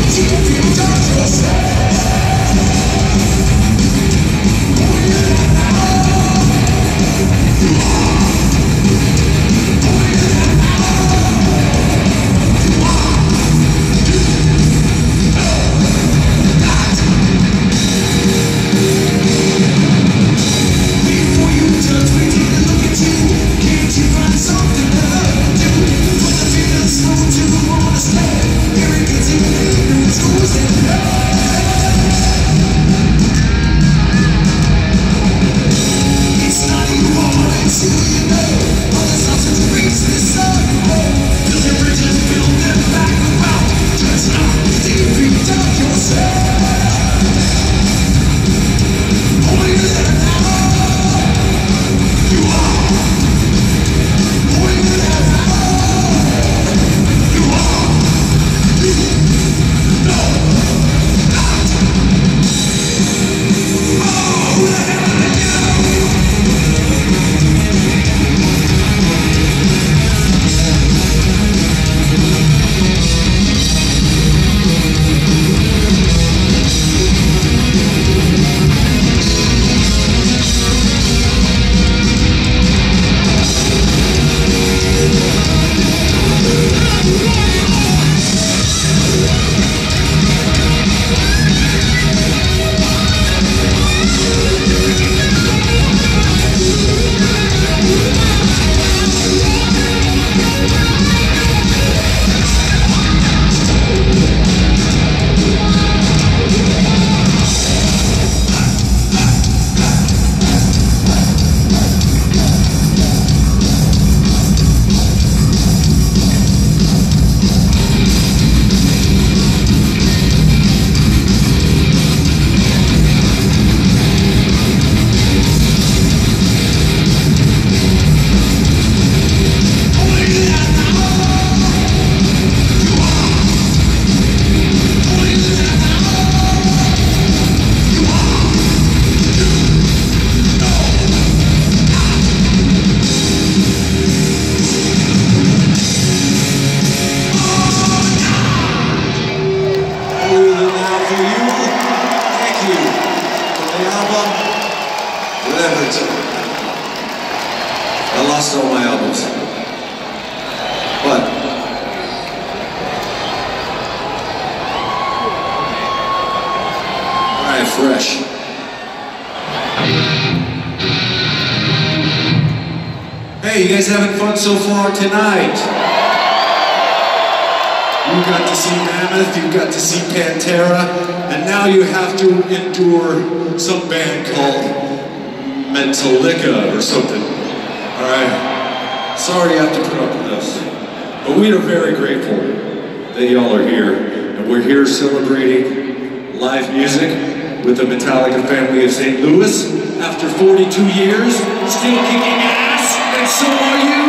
I lost all my albums. What? Alright, fresh. Hey, you guys having fun so far tonight? You got to see Mammoth, you got to see Pantera, and now you have to endure some band called Metallica or something. Alright, sorry you have to put up with this, but we are very grateful that y'all are here, and we're here celebrating live music with the Metallica family of St. Louis after 42 years, still kicking ass, and so are you!